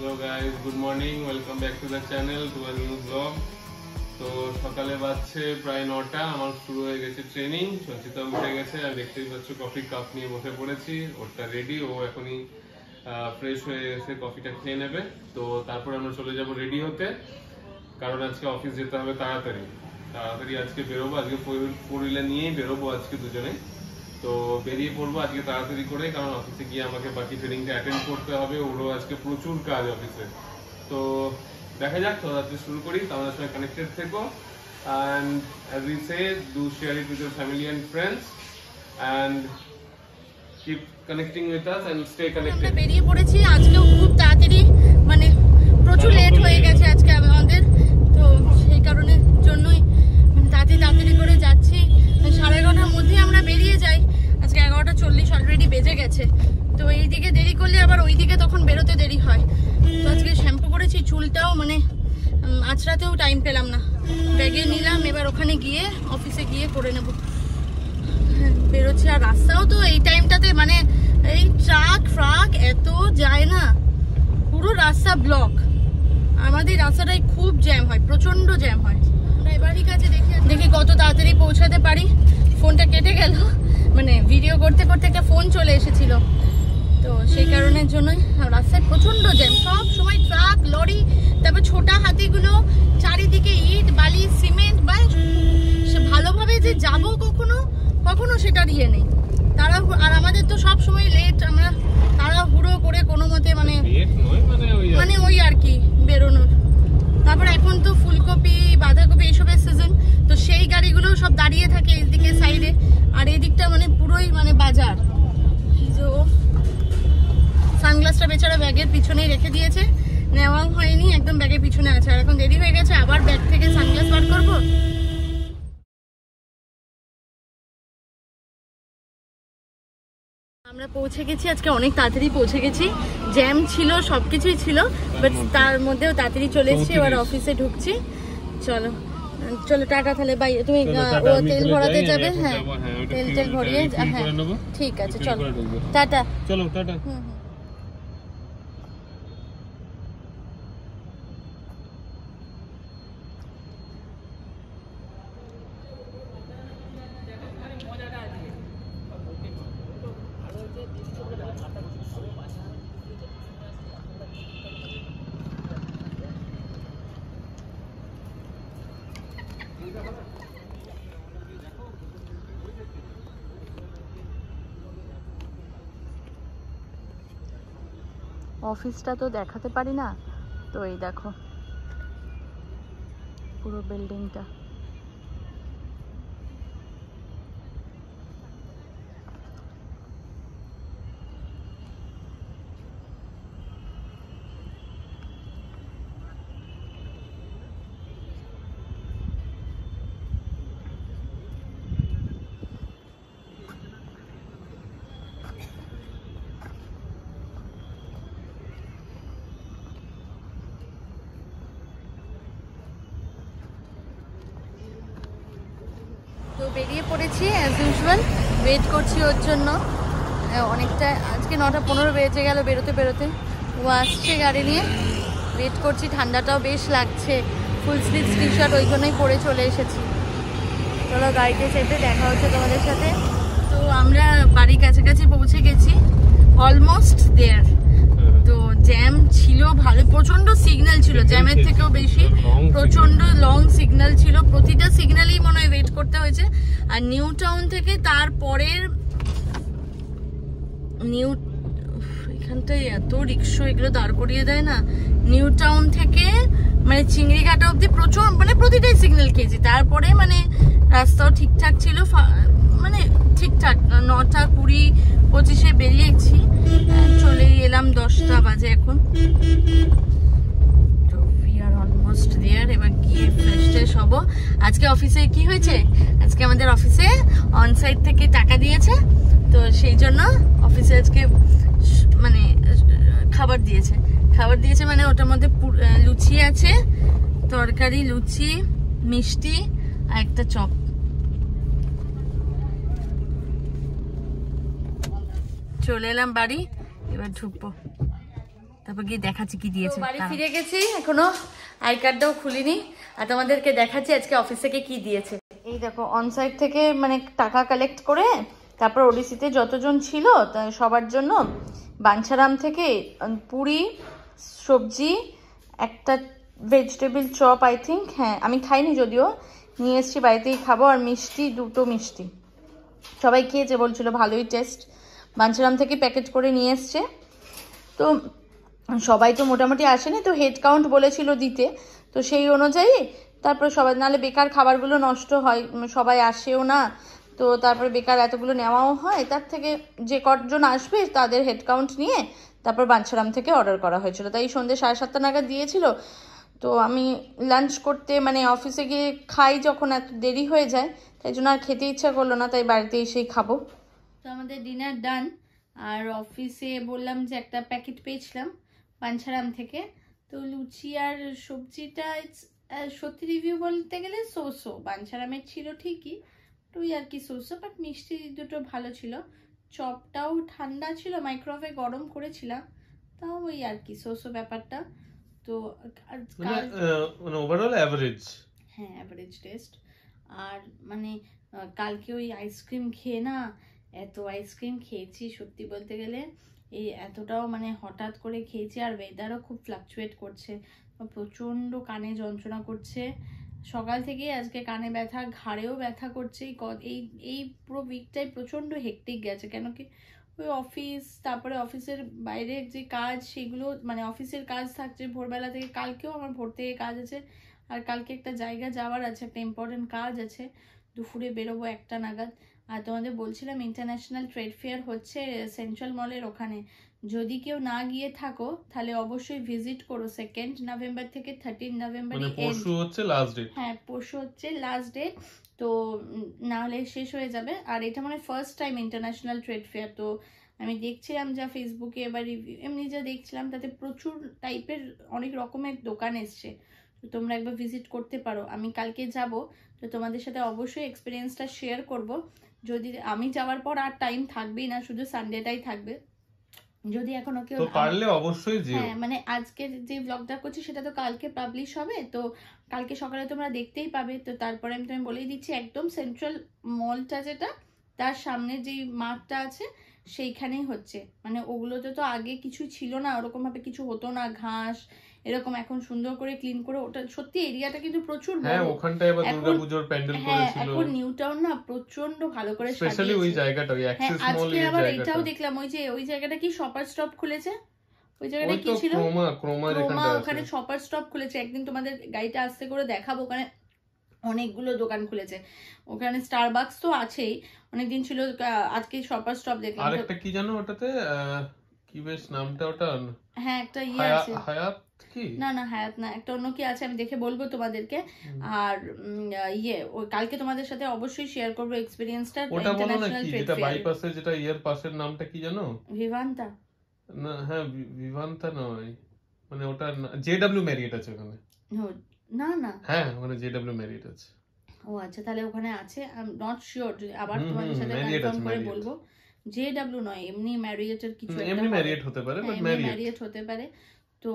Hello guys, good morning. Welcome back to the channel to a new vlog. তো সকালে বাজছে প্রায় 9টা। আমার শুরু হয়ে গেছে ট্রেনিং। সঞ্চিতা উঠে গেছে আর দেখতেই পাচ্ছ কফি কাপ নিয়ে বসে পড়েছি। ওটা রেডি, ও এখনই ফ্রেশ হয়ে এসে কফিটা খেয়ে নেবে। তো তারপর আমরা চলে যাব রেডি হতে, কারণ আজকে অফিস যেতে হবে তাড়াতাড়ি। আজকে বেরোবো, আজকে ফোর হুইলার নিয়েই বেরোবো আজকে দুজনে। তো বেরিয়ে পড়বো আজকে তাড়াতাড়ি করে, কারণ অফিসে গিয়ে আমাকে বাকি ট্রেনিংটা অ্যাটেন্ড করতে হবে। ওরও আজকে প্রচুর কাজ অফিসে। তো দেখা যাক, তো আজকে শুরু করি। আমাদের সঙ্গে কানেক্টেড থেকো, and as we say, do share it with your family and friends and keep connecting with us and stay connected. আমরা বেরিয়ে পড়েছি আজকেও খুব তাড়াতাড়ি, মানে প্রচুর লেট হয়ে গেছে আজকে আমাদের। তো সেই কারণে জন্যই তাড়াতাড়ি করে যাচ্ছি। 11:30টার মধ্যে আমরা বেরিয়ে যাই। আজকে 11:40 অলরেডি বেজে গেছে। তো এইদিকে দেরি করলে আবার ওইদিকে তখন বেরোতে দেরি হয়। তো আজকে শ্যাম্পু করেছি, চুলটাও মানে আঁচড়াতেও টাইম পেলাম না। ব্যাগে নিলাম, এবার ওখানে গিয়ে অফিসে গিয়ে করে নেব। বেরোচ্ছি, আর রাস্তাও তো এই টাইমটাতে মানে এই ট্রাক এত যায় না, পুরো রাস্তা ব্লক। আমাদের রাস্তাটাই খুব জ্যাম হয়, প্রচন্ড জ্যাম হয়। এবারই কাছে দেখি কত তাড়াতাড়ি পৌঁছাতে পারি। ফোনটা কেটে গেল, মানে ভিডিও করতে করতে একটা ফোন চলে এসেছিল। তো সেই কারণের জন্যই রাস্তায় প্রচন্ড জ্যাম, সব সময় ট্রাক, লরি, তারপর ছোটা হাতিগুলো, চারিদিকে ইট, বালি, সিমেন্ট। বা ভালোভাবে যে যাবো কখনো সেটার ইয়ে নেই। আর আমাদের তো সব সময় লেট, আমরা তাড়াহুড়ো করে কোনো মতে মানে ওই আর কি বেরোনোর। তারপর এখন তো ফুলকপি, বাঁধাকপি এইসবের সিজন, তো সেই গাড়িগুলো সব দাঁড়িয়ে থাকে এইদিকে সাইডে। আর এই দিকটা মানে পুরোই মানে বাজার। সানগ্লাসটা বেচারা ব্যাগের পিছনেই রেখে দিয়েছে, নেওয়া হয়নি, একদম ব্যাগের পিছনে আছে। আর এখন দেরি হয়ে গেছে, আবার ব্যাগ থেকে সানগ্লাস বার করবো। আমরা পৌঁছে গেছি, আজকে অনেক তাড়াতাড়ি পৌঁছে গেছি। জ্যাম ছিল, সবকিছুই ছিল, বাট তার মধ্যেও তাড়াতাড়ি চলে এসেছি। এবার অফিসে ঢুকছি। চলো টাটা তাহলে। বাই। তুমি ও তেল ভরাতে যাবে? হ্যাঁ, তেল ভরিয়ে। হ্যাঁ ঠিক আছে, চলো টাটা। চলো টাটা। অফিসটা তো দেখাতে পারি না, তো এই দেখো পুরো বিল্ডিংটা। তো বেরিয়ে পড়েছি অ্যাজ ইউজুয়াল, ওয়েট করছি ওর জন্য। অনেকটা আজকে 9:15 বেজে গেল বেরোতে। ও আসছে গাড়ি নিয়ে, ওয়েট করছি। ঠান্ডাটাও বেশ লাগছে, ফুল স্লিভ টি শার্ট ওই জন্যই পরে চলে এসেছি। চলো গাড়িতে চেপে দেখা হচ্ছে তোমাদের সাথে। তো আমরা বাড়ির কাছাকাছি পৌঁছে গেছি, অলমোস্ট দেয়ার। তো জ্যাম ছিল ভালো, প্রচন্ড সিগন্যাল ছিল, জ্যামের থেকেও বেশি প্রচন্ড লং সিগন্যাল ছিল। প্রতিটা সিগন্যালেই মনে হয় ওয়েট করতে হয়েছে। আর নিউ টাউন থেকে তারপরের এখানটায় এত রিক্সা এগুলো দাঁড় করিয়ে দেয় না। নিউ টাউন থেকে মানে চিংড়িঘাটা অব্দি প্রচুর, মানে প্রতিটাই সিগন্যাল খেয়েছি। তারপরে মানে রাস্তাও ঠিকঠাক ছিল, মানে ঠিকঠাক 9:20-25 বেরিয়েছি, চলেই এলাম 10টা বাজে এখন। তো উই আর অলমোস্ট দেয়ার। এবার গিয়ে ফ্রেশ হবো। আজকে অফিসে কি হয়েছে, আজকে আমাদের অফিসে অনসাইট থেকে টাকা দিয়েছে। তো সেই জন্য অফিসে আজকে মানে খাবার দিয়েছে মানে ওটার মধ্যে লুচি আছে, তরকারি, লুচি, মিষ্টি আর একটা চপ। চলে এলাম বাড়ি, এবার ঢুকবো। তারপর গিয়ে দেখাচ্ছি কি দিয়েছে। বাড়ি ফিরে গেছি, এখনো আই কার্ডটাও খুলিনি, আর তোমাদেরকে দেখাচ্ছি আজকে অফিস থেকে কি দিয়েছে। এই দেখো অনসাইট থেকে মানে টাকা কালেক্ট করে তারপর ওডিসিতে যতজন ছিল সবার জন্য বাঞ্ছারাম থেকে পুরি, সবজি, একটা ভেজিটেবল চপ আই থিঙ্ক, হ্যাঁ আমি খাইনি যদিও, নিয়ে এসছি, বাড়িতেই খাবো, আর মিষ্টি, 2টো মিষ্টি। সবাই খেয়েছে, বলছিল ভালোই টেস্ট। বাঞ্ছারাম থেকে প্যাকেট করে নিয়ে এসছে। তো সবাই তো মোটামুটি আসেনি, তো হেড কাউন্ট বলেছিল দিতে, তো সেই অনুযায়ী তারপরে সবাই, নাহলে বেকার খাবারগুলো নষ্ট হয়, সবাই আসেও না, তো তারপরে বেকার এতগুলো নেওয়াও হয়, তার থেকে যে কজন আসবে তাদের হেড কাউন্ট নিয়ে তারপর বাঞ্ছারাম থেকে অর্ডার করা হয়েছিল। তাই সন্ধ্যে 7:30 নাগাদ দিয়েছিল। তো আমি লাঞ্চ করতে মানে অফিসে গিয়ে খাই যখন, এত দেরি হয়ে যায়, তাই জন্য আর খেতে ইচ্ছা করলো না, তাই বাড়িতে এসেই খাবো। তো আমাদের ডিনার ডান, আর অফিসে বললাম যে একটা প্যাকেট পেয়েছিলাম বাঞ্ছারাম থেকে, তো লুচি আর সবজিটা সত্যি রিভিউ বলতে গেলে সোসো, বাঞ্ছারামের ছিল ঠিকই, টুই আর কি সোসো, বাট মিষ্টি দুটো ভালো ছিল, চপটাও ঠান্ডা ছিল, মাইক্রোওয়েভে গরম করেছিলাম, তাও ওই আর কি সোসো ব্যাপারটা। তো মানে ওভারঅল এভারেজ, হ্যাঁ এভারেজ টেস্ট। আর মানে কালকে ওই আইসক্রিম খেয়ে না, এত আইসক্রিম খেয়েছি সত্যি বলতে গেলে, এই এতটাও মানে হঠাৎ করে খেয়েছি, আর ওয়েদারও খুব ফ্লাকচুয়েট করছে, প্রচণ্ড কানে যন্ত্রণা করছে সকাল থেকে, আজকে কানে ব্যথা, ঘাড়েও ব্যথা করছে, এই এই পুরো উইকটাই প্রচণ্ড হেক্টিক গেছে, কেন কি ওই অফিস, তারপরে অফিসের বাইরের যে কাজ সেগুলো, মানে অফিসের কাজ থাকছে ভোরবেলা থেকে, কালকেও আমার ভোর থেকে কাজ আছে, আর কালকে একটা জায়গা যাওয়ার আছে, একটা ইম্পর্টেন্ট কাজ আছে, দুপুরে বেরোবো 1টা নাগাদ। আর তোমাদের বলছিলাম ইন্টারন্যাশনাল ট্রেড ফেয়ার হচ্ছে সেন্ট্রাল মলের ওখানে, যদি কেউ না গিয়ে থাকো তাহলে অবশ্যই ভিজিট করো। 2 নভেম্বর থেকে 13 নভেম্বর, মানে পরশু হচ্ছে লাস্ট ডেট। হ্যাঁ পরশু হচ্ছে লাস্ট ডেট, তো না হলে শেষ হয়ে যাবে। আর এটা মানে first time international trade fair, তো আমি দেখছিলাম যা ফেসবুকে এবার এমনি যা দেখছিলাম, তাতে প্রচুর টাইপের অনেক রকমের দোকান এসছে, তো তোমরা একবার ভিজিট করতে পারো। আমি কালকে যাব, তো তোমাদের সাথে অবশ্যই এক্সপিরিয়েন্সটা শেয়ার করব। যদি আমি যাওয়ার পর আর টাইম থাকবেই না, শুধু সানডেটাই থাকবে, যদি এখনো কেউ পারলে অবশ্যই যেও। হ্যাঁ মানে আজকে যে ব্লগটা করছি সেটা তো কালকে পাবলিশ হবে, তো কালকে সকালে তোমরা দেখতেই পাবে। তো তারপরে আমি তোমায় বলেই দিচ্ছি, একদম সেন্ট্রাল মলটা যেটা, তার সামনে যেই মাঠটা আছে সেইখানেই হচ্ছে, মানে ওগুলোতে তো আগে কিছু ছিল না, ওরকম ভাবে কিছু হতো না, ঘাস এরকম, এখন সুন্দর করে ক্লিন করে, ওটা সত্যি এরিয়াটা কিন্তু প্রচুর বড়। হ্যাঁ ওখানটায় এবার দুর্গাপূজার প্যান্ডেল করেছিল, এখন নিউ টাউন না প্রচন্ড ভালো করে সাজিয়েছে, স্পেশালি ওই জায়গাটা, ওই অ্যাক্সেস মল আজকে এর আবার জায়গাটা। এটাও দেখলাম, ওই জায়গাটা কি শপার স্টপ খুলেছে, ওই জায়গাটা কি ছিল, ক্রোমা ওখানে শপার স্টপ খুলেছে। একদিন তোমাদের গাড়িটা আসতে করে দেখাবো, ওখানে অনেকগুলো দোকান খুলেছে, ওখানে স্টারবাকস তো আছেই, অনেকদিন ছিল, আজকে শপার স্টপ দেখলাম। আরেকটা কি জানো ওটাতে, কি বেশ নামটা ওটা, হ্যাঁ একটা ইয়ে আছে, হায়াত কি, না না হায়াত না, একটা অন্য কি আছে, আমি দেখে বলবো তোমাদেরকে। আর ইয়ে ওই কালকে তোমাদের সাথে অবশ্যই শেয়ার করবো এক্সপেরিয়েন্সটা। ওটা বলো না কি, যেটা বাইপাসে, যেটা ইয়ার পাশের নামটা কি জানো, ভিভান্তা না, হ্যাঁ ভিভান্তা নয়, মানে ওটা জেডব্লিউ ম্যারিয়েট আছে ওখানে, না না, হ্যাঁ ওখানে জেডব্লিউ ম্যারিয়েট আছে। ও আচ্ছা, তাহলে ওখানে আছে, আই এম নট শিওর, আবার তোমাদের সাথে কনফার্ম করে বলবো। জেডব্লিউ নয়, এমনি ম্যারিয়েটের কিছু একটা, এমনি ম্যারিয়েট হতে পারে, বাট ম্যারিয়েট হতে পারে। তো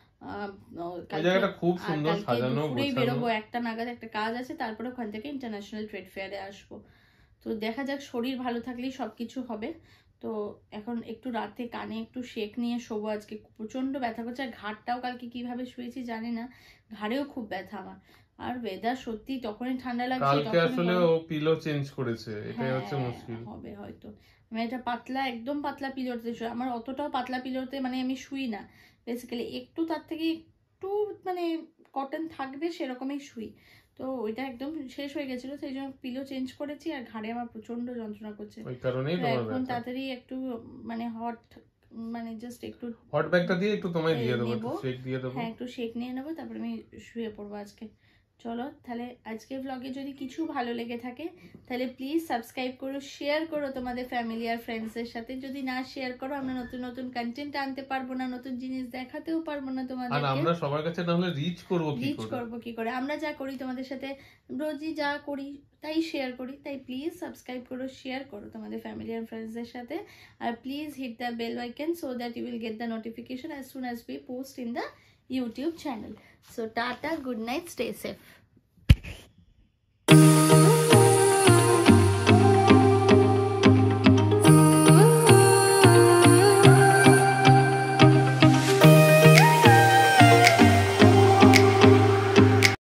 ওই জায়গাটা খুব সুন্দর সাজানো গোছানো। বেরোবো 1টা নাগাদ, একটা কাজ আছে, তারপরে ওখান থেকে ইন্টারন্যাশনাল ট্রেড ফেয়ারে আসবো। তো দেখা যাক, শরীর ভালো থাকলেই সবকিছু হবে। তো এখন একটু রাতে কানে একটু শেক নিয়ে শোবো, আজকে প্রচন্ড ব্যথা করছে, আর ঘাড়টাও কালকে কিভাবে শুয়েছি জানি না, ঘাড়েও খুব ব্যথা আমার। আর ওয়েদার সত্যি তখনই ঠান্ডা লাগছে, কালকে আসলে ও পিলো চেঞ্জ করেছে, এটাই হচ্ছে মুশকিল হবে হয়তো। আমি এটা পাতলা, একদম পাতলা পিলোতে শুই, আমার অতটাও পাতলা পিলোতে মানে আমি শুই না বেসিক্যালি, একটু তার থেকে একটু মানে কটন থাকবে সেরকমই শুই, তো ওইটা একদম শেষ হয়ে গেছিল, সেই জন্য পিলো চেঞ্জ করেছি, আর ঘাড়ে আমার প্রচন্ড যন্ত্রণা করছে, ওই কারণেই এখন তাড়াতাড়ি একটু মানে হট, মানে জাস্ট একটু হট ব্যাগটা দিয়ে একটু তোমায় দিয়ে দেবো, একটু শেক দিয়ে দেবো, হ্যাঁ একটু শেক নিয়ে নেবো, তারপরে আমি শুয়ে পড়বো আজকে। চলো তাহলে আজকের ব্লগে যদি কিছু ভালো লেগে থাকে তাহলে প্লিজ সাবস্ক্রাইব করো, শেয়ার করো তোমাদের ফ্যামিলি আর ফ্রেন্ডসের সাথে। যদি না শেয়ার করো আমরা নতুন নতুন কন্টেন্ট আনতে পারবো না, নতুন জিনিস দেখাতেও পারবো না তোমাদেরকে। আর আমরা সবার কাছে না হলে রিচ করব কি করে? আমরা যা করি তোমাদের সাথে রোজই যা করি তাই শেয়ার করি। তাই প্লিজ সাবস্ক্রাইব করো, শেয়ার করো তোমাদের ফ্যামিলি আর ফ্রেন্ডসদের সাথে। আর please hit the bell icon so that you will get the notification as soon as we post in the YouTube channel. So tata, good night, stay safe.